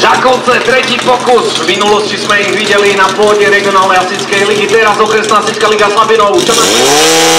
Žakovce, tretí pokus. V minulosti sme ich videli na pôde regionálnej hasičskej ligy, teraz okresná hasičská liga Slabinov.